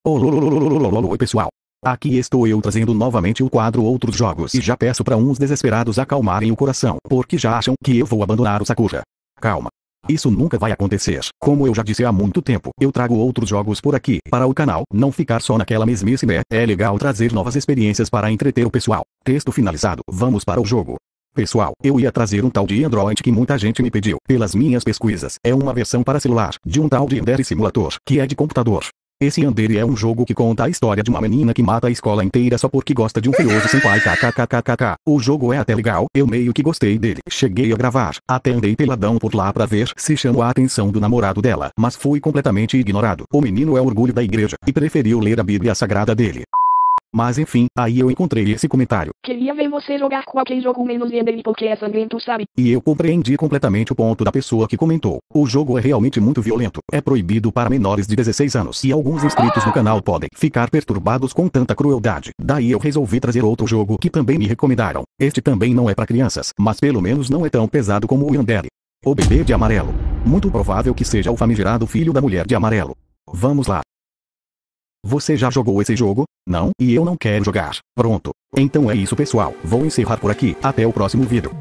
Oi pessoal. Aqui estou eu trazendo novamente o quadro Outros Jogos e já peço para uns desesperados acalmarem o coração, porque já acham que eu vou abandonar o Sakura. Calma. Isso nunca vai acontecer. Como eu já disse há muito tempo, eu trago outros jogos por aqui, para o canal não ficar só naquela mesmice, né? É legal trazer novas experiências para entreter o pessoal. Texto finalizado, vamos para o jogo. Pessoal, eu ia trazer um tal de Android que muita gente me pediu, pelas minhas pesquisas. É uma versão para celular, de um tal de Yandere Simulator, que é de computador. Esse Yandere é um jogo que conta a história de uma menina que mata a escola inteira só porque gosta de um feioso senpai kkkkkk. O jogo é até legal, eu meio que gostei dele. Cheguei a gravar, até andei peladão por lá pra ver se chamou a atenção do namorado dela, mas fui completamente ignorado. O menino é o orgulho da igreja, e preferiu ler a Bíblia Sagrada dele. Mas enfim, aí eu encontrei esse comentário. Queria ver você jogar qualquer jogo menos Yandere porque é sangrento, sabe? E eu compreendi completamente o ponto da pessoa que comentou. O jogo é realmente muito violento. É proibido para menores de 16 anos. E alguns inscritos no canal podem ficar perturbados com tanta crueldade. Daí eu resolvi trazer outro jogo que também me recomendaram. Este também não é para crianças, mas pelo menos não é tão pesado como o Yandere. O Bebê de Amarelo. Muito provável que seja o famigerado filho da mulher de amarelo. Vamos lá. Você já jogou esse jogo? Não? E eu não quero jogar. Pronto. Então é isso pessoal. Vou encerrar por aqui. Até o próximo vídeo.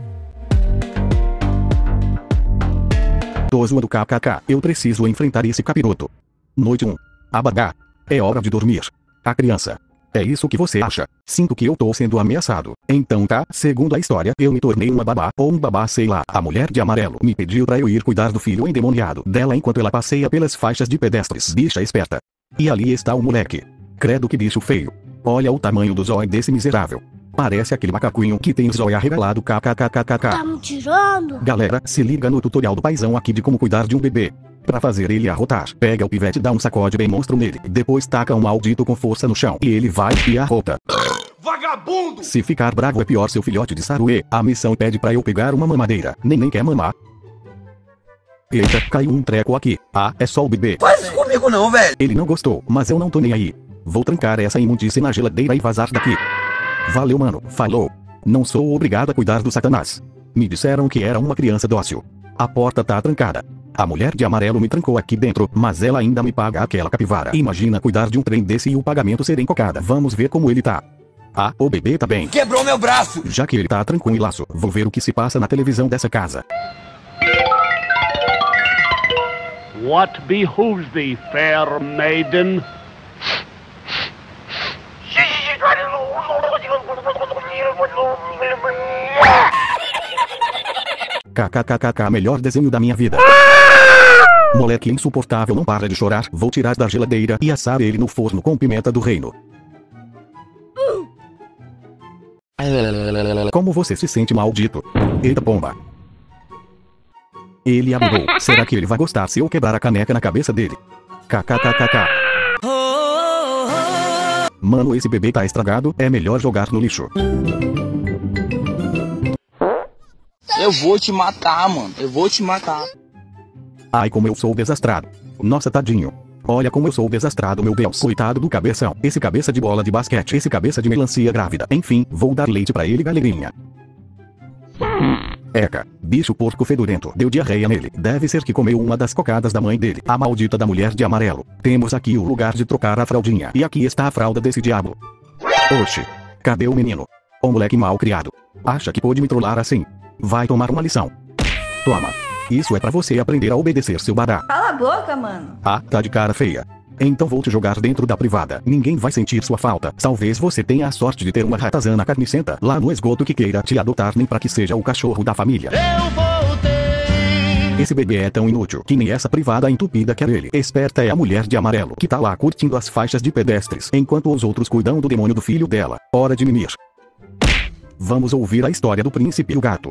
Tô zoando kkk. Eu preciso enfrentar esse capiroto. Noite 1. Abadá. É hora de dormir. A criança. É isso que você acha? Sinto que eu tô sendo ameaçado. Então tá, segundo a história, eu me tornei uma babá, ou um babá sei lá. A mulher de amarelo me pediu pra eu ir cuidar do filho endemoniado dela enquanto ela passeia pelas faixas de pedestres. Bicha esperta. E ali está o moleque. Credo que bicho feio. Olha o tamanho do zóio desse miserável. Parece aquele macaquinho que tem o zóio arregalado kkkkkk. Tá me tirando? Galera, se liga no tutorial do paizão aqui de como cuidar de um bebê. Pra fazer ele arrotar, pega o pivete e dá um sacode bem monstro nele. Depois taca um maldito com força no chão e ele vai e arrota. Vagabundo! Se ficar bravo é pior seu filhote de Saruê. A missão pede pra eu pegar uma mamadeira. Nem quer mamar. Eita, caiu um treco aqui. Ah, é só o bebê. Faz isso comigo não, velho! Ele não gostou, mas eu não tô nem aí. Vou trancar essa imundice na geladeira e vazar daqui. Valeu mano, falou. Não sou obrigado a cuidar do Satanás. Me disseram que era uma criança dócil. A porta tá trancada. A mulher de amarelo me trancou aqui dentro, mas ela ainda me paga aquela capivara. Imagina cuidar de um trem desse e o pagamento ser encocada. Vamos ver como ele tá. Ah, o bebê tá bem. Quebrou meu braço! Já que ele tá tranquilaço, vou ver o que se passa na televisão dessa casa. What behooves thee, fair maiden? Kkkk, melhor desenho da minha vida. Moleque insuportável não para de chorar. Vou tirar da geladeira e assar ele no forno com pimenta do reino. Como você se sente, maldito? Eita pomba. Ele abusou. Será que ele vai gostar se eu quebrar a caneca na cabeça dele? Kkkk. Mano, esse bebê tá estragado. É melhor jogar no lixo. Eu vou te matar, mano. Eu vou te matar. Ai, como eu sou desastrado. Nossa, tadinho. Olha como eu sou desastrado, meu Deus. Coitado do cabeção. Esse cabeça de bola de basquete. Esse cabeça de melancia grávida. Enfim, vou dar leite pra ele, galerinha. Eca, bicho porco fedorento. Deu diarreia nele. Deve ser que comeu uma das cocadas da mãe dele. A maldita da mulher de amarelo. Temos aqui o lugar de trocar a fraldinha. E aqui está a fralda desse diabo. Oxi. Cadê o menino? O moleque mal criado. Acha que pôde me trollar assim? Vai tomar uma lição. Toma. Isso é pra você aprender a obedecer, seu bará. Cala a boca, mano. Ah, tá de cara feia. Então vou te jogar dentro da privada. Ninguém vai sentir sua falta. Talvez você tenha a sorte de ter uma ratazana carnicenta lá no esgoto que queira te adotar, nem pra que seja o cachorro da família. Eu voltei! Esse bebê é tão inútil que nem essa privada entupida quer ele. Esperta é a mulher de amarelo que tá lá curtindo as faixas de pedestres, enquanto os outros cuidam do demônio do filho dela. Hora de mimir. Vamos ouvir a história do príncipe e o gato.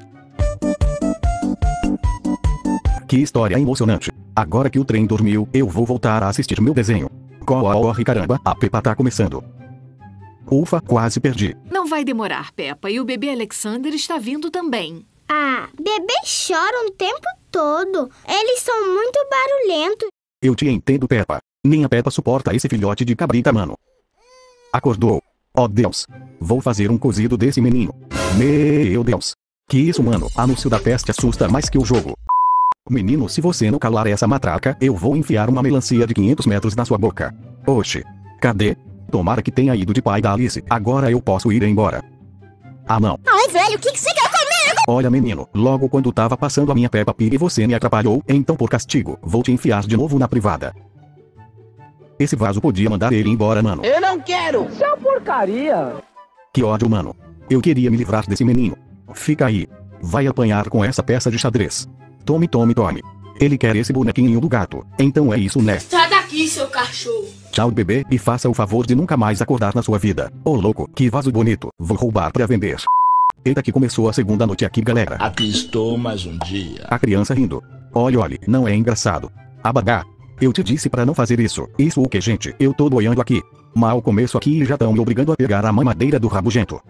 Que história emocionante. Agora que o trem dormiu, eu vou voltar a assistir meu desenho. Corre caramba, a Peppa tá começando. Ufa, quase perdi. Não vai demorar, Peppa, e o bebê Alexander está vindo também. Ah, bebês choram o tempo todo. Eles são muito barulhentos. Eu te entendo, Peppa. Nem a Peppa suporta esse filhote de cabrita, mano. Acordou. Oh Deus. Vou fazer um cozido desse menino. Meu Deus. Que isso, mano? Anúncio da peste assusta mais que o jogo. Menino, se você não calar essa matraca, eu vou enfiar uma melancia de 500 metros na sua boca. Oxe. Cadê? Tomara que tenha ido de pai da Alice. Agora eu posso ir embora. Ah, não. Ai, velho, o que você quer comigo? Olha, menino, logo quando tava passando a minha Peppa Pig você me atrapalhou, então por castigo, vou te enfiar de novo na privada. Esse vaso podia mandar ele embora, mano. Eu não quero. Isso é uma porcaria. Que ódio, mano. Eu queria me livrar desse menino. Fica aí. Vai apanhar com essa peça de xadrez. Tome, tome, tome. Ele quer esse bonequinho do gato. Então é isso, né? Sai daqui, seu cachorro. Tchau, bebê, e faça o favor de nunca mais acordar na sua vida. Ô louco, que vaso bonito. Vou roubar pra vender. Eita, que começou a segunda noite aqui, galera. Aqui estou mais um dia. A criança rindo. Olhe, não é engraçado. Abagá. Eu te disse pra não fazer isso. Isso o que, gente? Eu tô doendo aqui. Mal começo aqui e já tão me obrigando a pegar a mamadeira do rabugento.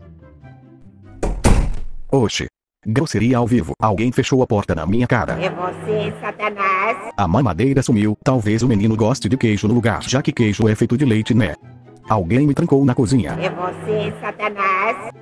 Oxe. Grosseria ao vivo. Alguém fechou a porta na minha cara. É você, Satanás. A mamadeira sumiu. Talvez o menino goste de queijo no lugar, já que queijo é feito de leite, né? Alguém me trancou na cozinha. É você, Satanás.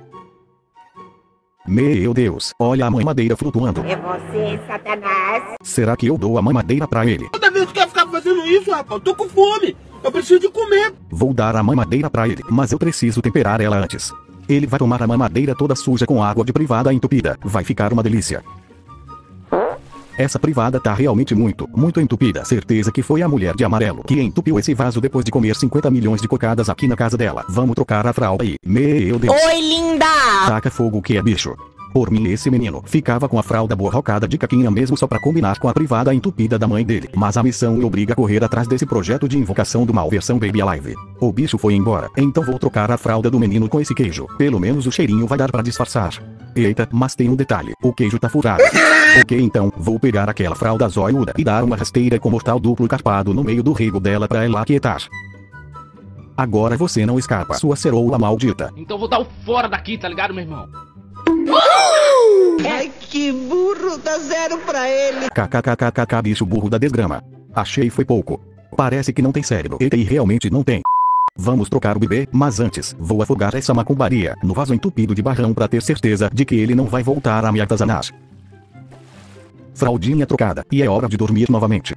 Meu Deus, olha a mamadeira flutuando. É você, Satanás. Será que eu dou a mamadeira pra ele? Toda vez que quer ficar fazendo isso, rapaz, eu tô com fome. Eu preciso de comer. Vou dar a mamadeira pra ele, mas eu preciso temperar ela antes. Ele vai tomar a mamadeira toda suja com água de privada entupida. Vai ficar uma delícia. Essa privada tá realmente muito entupida. Certeza que foi a mulher de amarelo que entupiu esse vaso depois de comer 50 milhões de cocadas aqui na casa dela. Vamos trocar a fralda aí. Meu Deus. Oi, linda! Taca fogo que é bicho. Por mim, esse menino ficava com a fralda borrocada de caquinha mesmo só pra combinar com a privada entupida da mãe dele. Mas a missão me obriga a correr atrás desse projeto de invocação do mal versão Baby Alive. O bicho foi embora, então vou trocar a fralda do menino com esse queijo. Pelo menos o cheirinho vai dar pra disfarçar. Eita, mas tem um detalhe, o queijo tá furado. Ok, então, vou pegar aquela fralda zoiuda e dar uma rasteira com mortal duplo carpado no meio do rego dela pra ela aquietar. Agora você não escapa, sua ceroula maldita. Então vou dar o fora daqui, tá ligado, meu irmão? Ai, que burro, dá 0 pra ele. KKKKK, bicho burro da desgrama. Achei foi pouco. Parece que não tem cérebro. Eita, e realmente não tem. Vamos trocar o bebê, mas antes, vou afogar essa macumbaria no vaso entupido de barrão pra ter certeza de que ele não vai voltar a me atazanar. Fraldinha trocada, e é hora de dormir novamente.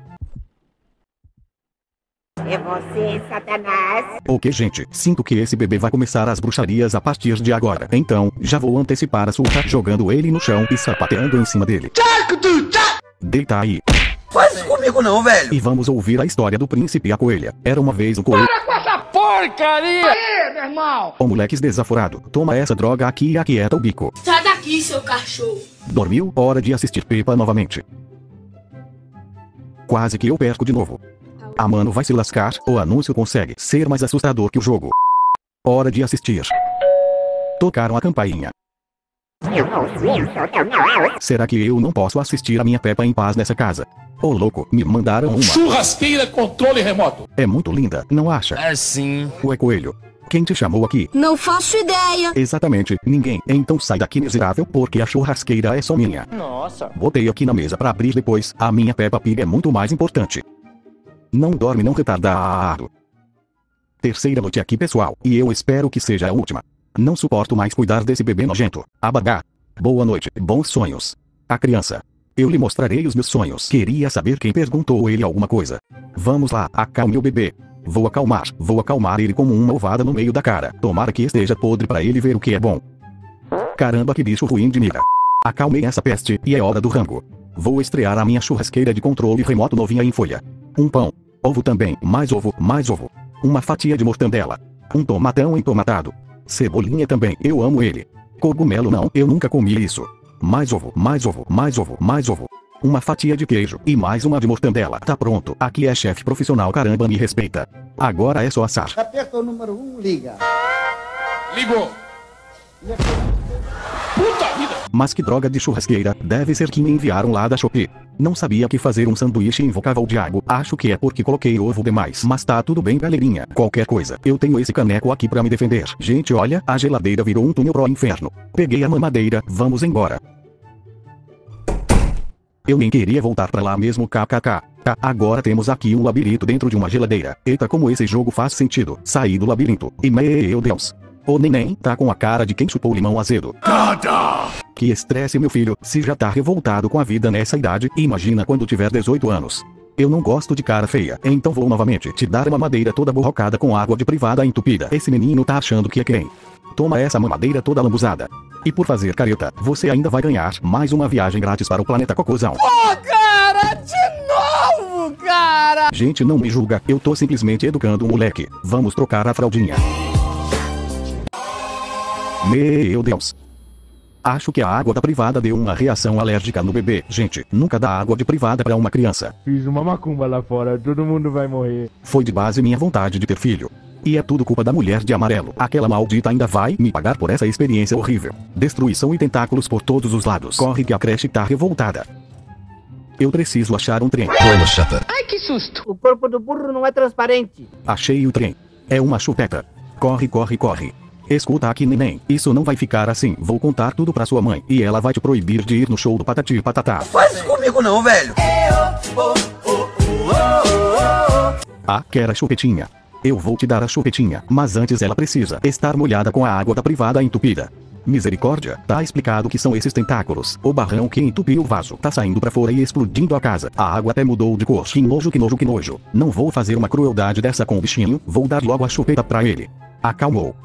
É você, Satanás. Ok, gente, sinto que esse bebê vai começar as bruxarias a partir de agora. Então, já vou antecipar a surra, jogando ele no chão e sapateando em cima dele. Deita aí. Faz isso comigo não, velho. E vamos ouvir a história do príncipe e a coelha. Era uma vez um coelho. Para com essa porcaria! Aí, meu irmão! Ô moleques desaforado, toma essa droga aqui e aquieta o bico. Sai daqui, seu cachorro. Dormiu? Hora de assistir Peppa novamente. Quase que eu perco de novo. A mano vai se lascar, o anúncio consegue ser mais assustador que o jogo. Hora de assistir. Tocaram a campainha. Será que eu não posso assistir a minha Peppa em paz nessa casa? Ô louco, me mandaram uma Churrasqueira controle remoto. É muito linda, não acha? É sim. Ué, coelho. Quem te chamou aqui? Não faço ideia. Exatamente, ninguém. Então sai daqui, miserável, porque a churrasqueira é só minha. Nossa. Botei aqui na mesa pra abrir depois. A minha Peppa Pig é muito mais importante. Não dorme não, retardado. Terceira noite aqui, pessoal, e eu espero que seja a última. Não suporto mais cuidar desse bebê nojento. Abagá. Boa noite, bons sonhos. A criança. Eu lhe mostrarei os meus sonhos. Queria saber quem perguntou ele alguma coisa. Vamos lá, acalme o bebê. Vou acalmar ele como uma ovada no meio da cara. Tomara que esteja podre pra ele ver o que é bom. Caramba, que bicho ruim de mira. Acalmei essa peste, e é hora do rango. Vou estrear a minha churrasqueira de controle remoto novinha em folha. Um pão. Ovo também, mais ovo, mais ovo. Uma fatia de mortandela. Um tomatão entomatado. Cebolinha também, eu amo ele. Cogumelo não, eu nunca comi isso. Mais ovo, mais ovo, mais ovo, mais ovo. Uma fatia de queijo e mais uma de mortandela. Tá pronto, aqui é chefe profissional, caramba, me respeita. Agora é só assar. Aperta o número 1, liga. Ligou. Puta vida! Mas que droga de churrasqueira, deve ser que me enviaram lá da Shopee. Não sabia que fazer um sanduíche invocava o diabo, acho que é porque coloquei ovo demais. Mas tá tudo bem, galerinha, qualquer coisa, eu tenho esse caneco aqui pra me defender. Gente, olha, a geladeira virou um túnel pro inferno. Peguei a mamadeira, vamos embora. Eu nem queria voltar pra lá mesmo, kkk. Tá, agora temos aqui um labirinto dentro de uma geladeira. Eita, como esse jogo faz sentido. Saí do labirinto, e meu Deus. O neném tá com a cara de quem chupou limão azedo. Nada! Que estresse, meu filho, se já tá revoltado com a vida nessa idade, imagina quando tiver 18 anos. Eu não gosto de cara feia, então vou novamente te dar uma mamadeira toda borrocada com água de privada entupida. Esse menino tá achando que é quem? Toma essa mamadeira toda lambuzada. E por fazer careta, você ainda vai ganhar mais uma viagem grátis para o planeta Cocôzão. Pô, cara, de novo, cara! Gente, não me julga, eu tô simplesmente educando um moleque. Vamos trocar a fraldinha. Meu Deus. Acho que a água da privada deu uma reação alérgica no bebê. Gente, nunca dá água de privada pra uma criança. Fiz uma macumba lá fora, todo mundo vai morrer. Foi de base minha vontade de ter filho. E é tudo culpa da mulher de amarelo. Aquela maldita ainda vai me pagar por essa experiência horrível. Destruição e tentáculos por todos os lados. Corre que a creche tá revoltada. Eu preciso achar um trem. Ai, que susto! O corpo do burro não é transparente. Achei o trem. É uma chupeta. Corre, corre, corre. Escuta aqui, neném, isso não vai ficar assim. Vou contar tudo pra sua mãe e ela vai te proibir de ir no show do Patati Patatá. Faz isso comigo não, velho. Ah, quer a chupetinha? Eu vou te dar a chupetinha, mas antes ela precisa estar molhada com a água da privada entupida. Misericórdia, tá explicado que são esses tentáculos. O barrão que entupiu o vaso tá saindo pra fora e explodindo a casa. A água até mudou de cor. Que nojo, que nojo, que nojo. Não vou fazer uma crueldade dessa com o bichinho, vou dar logo a chupeta pra ele. Acalmou.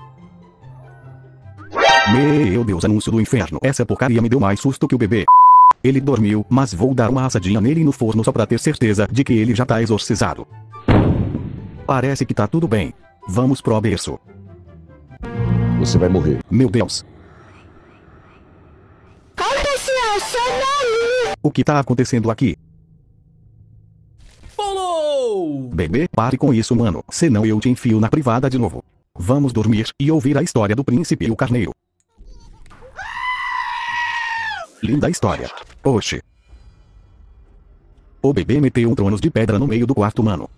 Meu Deus, anúncio do inferno. Essa porcaria me deu mais susto que o bebê. Ele dormiu, mas vou dar uma assadinha nele no forno só pra ter certeza de que ele já tá exorcizado. Parece que tá tudo bem. Vamos pro berço. Você vai morrer. Meu Deus. O que tá acontecendo aqui? Follow! Bebê, pare com isso, mano. Senão eu te enfio na privada de novo. Vamos dormir e ouvir a história do príncipe e o carneiro. Linda história. Oxe. O bebê meteu um trono de pedra no meio do quarto, mano.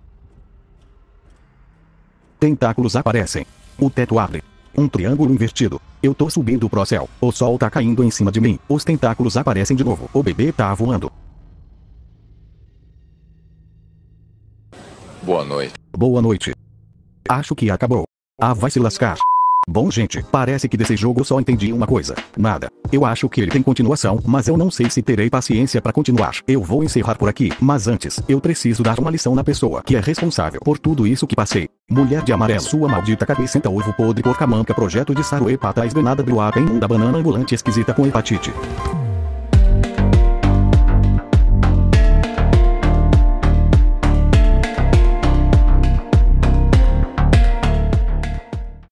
Tentáculos aparecem. O teto abre. Um triângulo invertido. Eu tô subindo pro céu. O sol tá caindo em cima de mim. Os tentáculos aparecem de novo. O bebê tá voando. Boa noite. Boa noite. Acho que acabou. Ah, vai se lascar. Bom, gente, parece que desse jogo só entendi uma coisa. Nada. Eu acho que ele tem continuação, mas eu não sei se terei paciência pra continuar. Eu vou encerrar por aqui, mas antes, eu preciso dar uma lição na pessoa que é responsável por tudo isso que passei. Mulher de amarelo, sua maldita cabecenta ovo podre porca manca projeto de saruê pra trás do nada bruá bem da banana ambulante esquisita com hepatite.